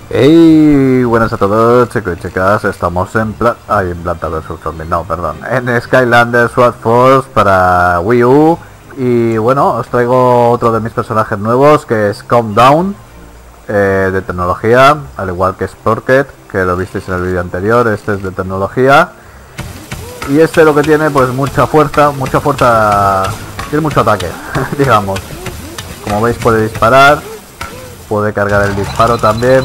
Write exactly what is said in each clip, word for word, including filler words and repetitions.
Hey, buenas a todos, chicos y chicas, estamos en plan... Ay, en Planta versus Zombies, no, perdón. En Skylanders Sword Force para Wii U. Y bueno, os traigo otro de mis personajes nuevos, que es Countdown, eh, de tecnología, al igual que Sporket, que lo visteis en el vídeo anterior. Este es de tecnología. Y este lo que tiene, pues mucha fuerza, mucha fuerza... Tiene mucho ataque, digamos. Como veis, puede disparar, puede cargar el disparo también.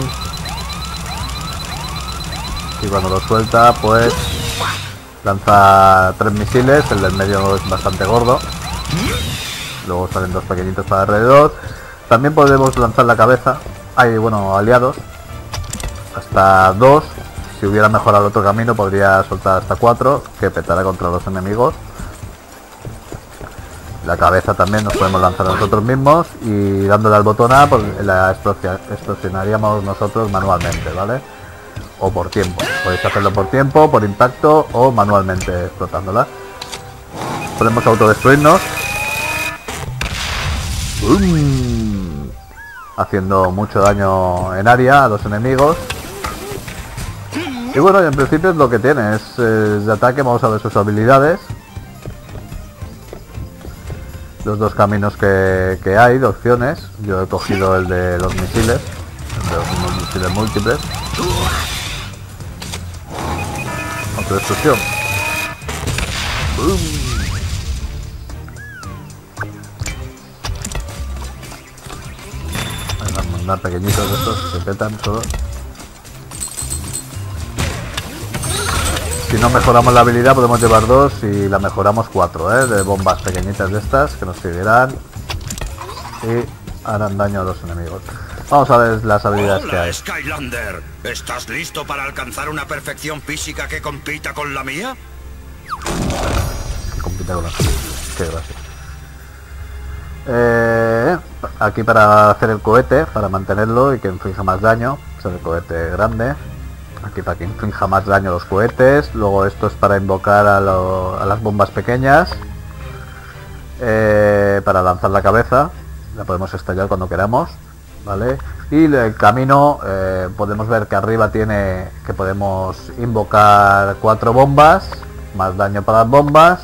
Y cuando lo suelta, pues lanza tres misiles. El del medio es bastante gordo. Luego salen dos pequeñitos para alrededor. También podemos lanzar la cabeza. Hay, bueno, aliados. Hasta dos. Si hubiera mejorado otro camino, podría soltar hasta cuatro, que petará contra los enemigos. La cabeza también nos podemos lanzar nosotros mismos. Y dándole al botón A, pues la explosionaríamos nosotros manualmente, ¿vale? O por tiempo, podéis hacerlo por tiempo, por impacto o manualmente explotándola. Podemos autodestruirnos, ¡Bum! Haciendo mucho daño en área a los enemigos. Y bueno, en principio es lo que tiene, es, es de ataque. Vamos a ver sus habilidades, los dos caminos que, que hay de opciones. Yo he cogido el de los misiles, el de los misiles múltiples. Autodestrucción. ¡Bum! Vamos a mandar pequeñitos de estos, se petan solo. Si no mejoramos la habilidad podemos llevar dos y la mejoramos cuatro, ¿eh? De bombas pequeñitas de estas que nos seguirán y harán daño a los enemigos. Vamos a ver las habilidades. Hola, que hay. Skylander, ¿estás listo para alcanzar una perfección física que compita con la mía? Que compita con la mía. Qué gracia. Eh, aquí para hacer el cohete, para mantenerlo y que inflija más daño. Es el cohete grande. Aquí para que inflija más daño los cohetes. Luego esto es para invocar a, lo, a las bombas pequeñas. Eh, para lanzar la cabeza. La podemos estallar cuando queramos. ¿Vale? Y el camino, eh, podemos ver que arriba tiene que podemos invocar cuatro bombas, más daño para las bombas.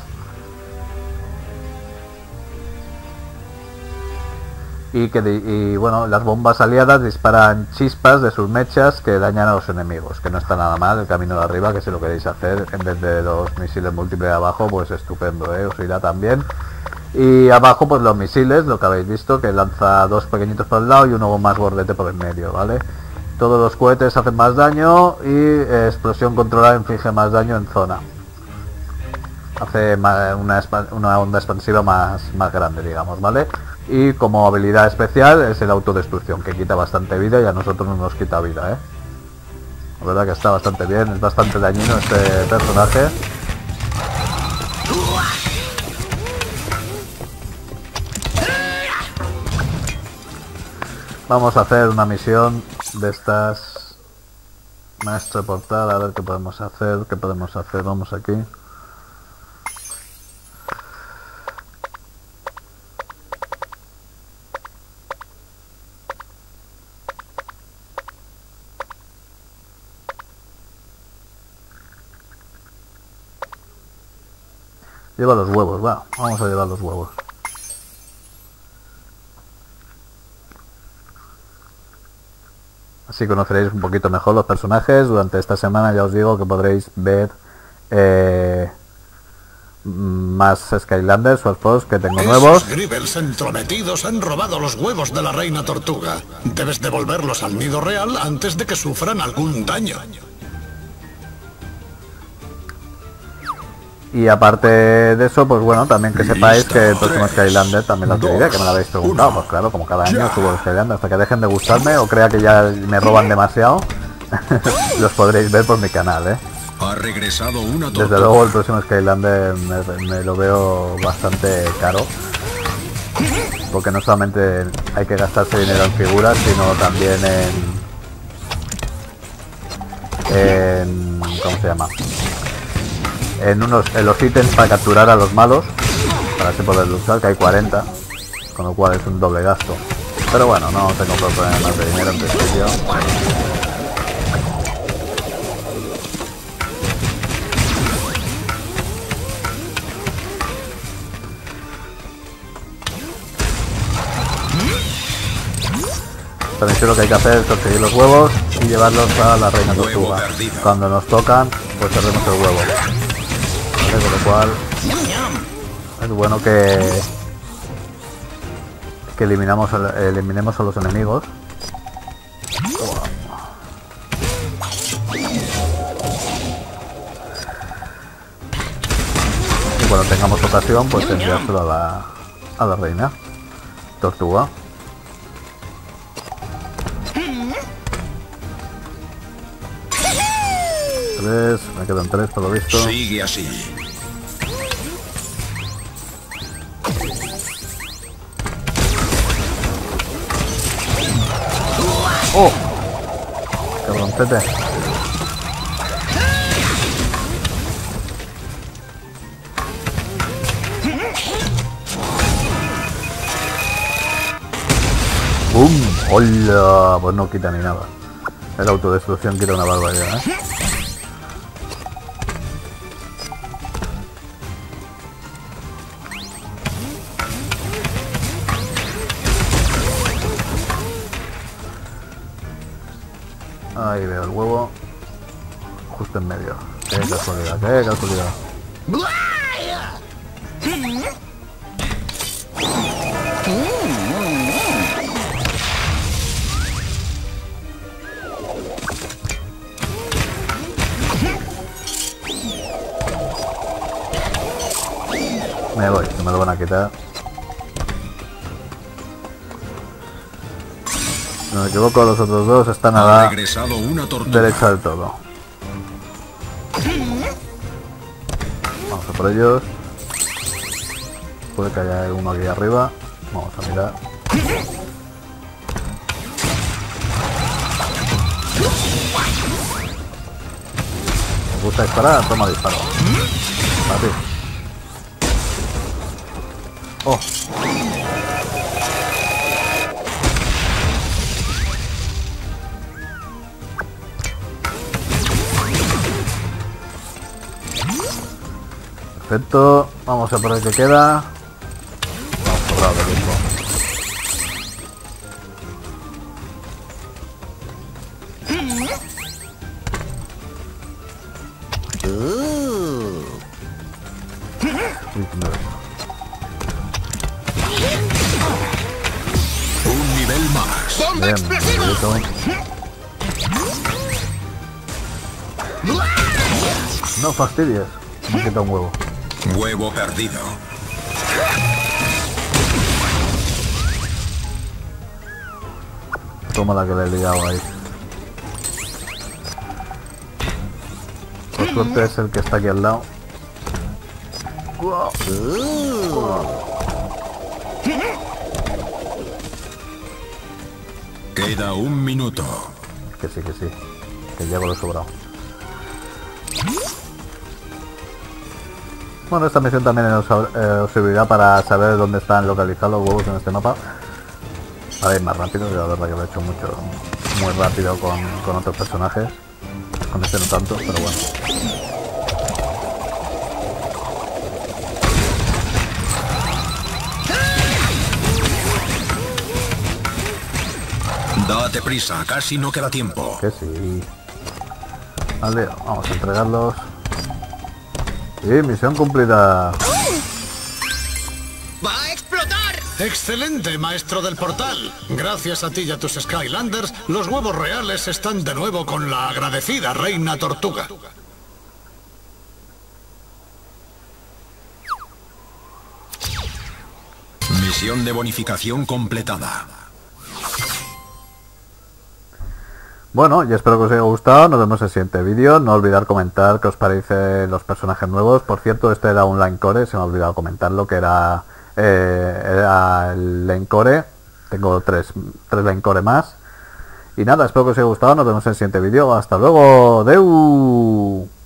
Y que y bueno, las bombas aliadas disparan chispas de sus mechas que dañan a los enemigos, que no está nada mal el camino de arriba, que si lo queréis hacer en vez de los misiles múltiples de abajo, pues estupendo, ¿eh? Os irá también. Y abajo pues los misiles, lo que habéis visto, que lanza dos pequeñitos por el lado y uno más gordete por el medio, ¿vale? Todos los cohetes hacen más daño y eh, explosión controlada inflige más daño en zona. Hace una, una onda expansiva más, más grande, digamos, ¿vale? Y como habilidad especial es el autodestrucción, que quita bastante vida y a nosotros no nos quita vida, ¿eh? La verdad que está bastante bien, es bastante dañino este personaje. Vamos a hacer una misión de estas. Maestro portal, a ver qué podemos hacer, qué podemos hacer, vamos aquí. Lleva los huevos, va, vamos a llevar los huevos. Así conoceréis un poquito mejor los personajes. Durante esta semana ya os digo que podréis ver eh, más Skylanders Sword Force que tengo nuevos. Esos Gribbles entrometidos han robado los huevos de la reina tortuga. Debes devolverlos al nido real antes de que sufran algún daño. Y aparte de eso, pues bueno, también que sepáis que el próximo Skylander también lo diré, que me lo habéis preguntado. Pues claro, como cada año subo el Skylander, hasta que dejen de gustarme o crea que ya me roban demasiado, los podréis ver por mi canal, ¿eh? Ha regresado una tortuga. Desde luego el próximo Skylander me, me lo veo bastante caro, porque no solamente hay que gastarse dinero en figuras, sino también en... en ¿cómo se llama? En, unos, en los ítems para capturar a los malos, para así poder luchar, que hay cuarenta, con lo cual es un doble gasto. Pero bueno, no tengo problemas de dinero en principio. esta misión lo que hay que hacer es conseguir los huevos y llevarlos a la reina tortuga. Cuando nos tocan, pues perdemos el huevo. ¿Vale? Con lo cual es bueno que que eliminamos a, eliminemos a los enemigos. Y cuando tengamos ocasión, pues enviárselo a la, a la reina tortuga. Tres, me quedan tres por lo visto. Sigue así. ¡Oh! ¡Cabroncete! ¡Bum! ¡Hola! Pues no quita ni nada. El autodestrucción quita una barbaridad, ¿eh? Ahí veo el huevo. Justo en medio. Qué casualidad, qué casualidad. Me voy, que me lo van a quitar. Si no me equivoco, los otros dos están a la derecha del todo. Vamos a por ellos. Puede que haya uno aquí arriba. Vamos a mirar. ¿Os gusta disparar? Toma disparo. Así. Oh. Perfecto, vamos a por el que queda. Vamos por lado del mismo. Un nivel más. Bien, bonito. No fastidies, me quita un huevo. Huevo perdido. Toma la que le he liado ahí. Por suerte es el que está aquí al lado. Wow. Queda un minuto. Que sí, que sí. Que llevo lo sobrado. Bueno, esta misión también os, eh, os servirá para saber dónde están localizados los huevos en este mapa. Para ir más rápido, yo la verdad que lo he hecho mucho, muy rápido con, con otros personajes. Con este no tanto, pero bueno. Date prisa, casi no queda tiempo. Que sí. Vale, vamos a entregarlos. Sí, misión cumplida. ¡Va a explotar! ¡Excelente, maestro del portal! Gracias a ti y a tus Skylanders, los huevos reales están de nuevo con la agradecida reina tortuga. Misión de bonificación completada. Bueno, y espero que os haya gustado. Nos vemos en el siguiente vídeo. No olvidar comentar qué os parecen los personajes nuevos. Por cierto, este era un Linecore, se me ha olvidado comentarlo, que era, eh, era el Linecore. Tengo tres, tres Linecore más. Y nada, espero que os haya gustado. Nos vemos en el siguiente vídeo. Hasta luego. Deu.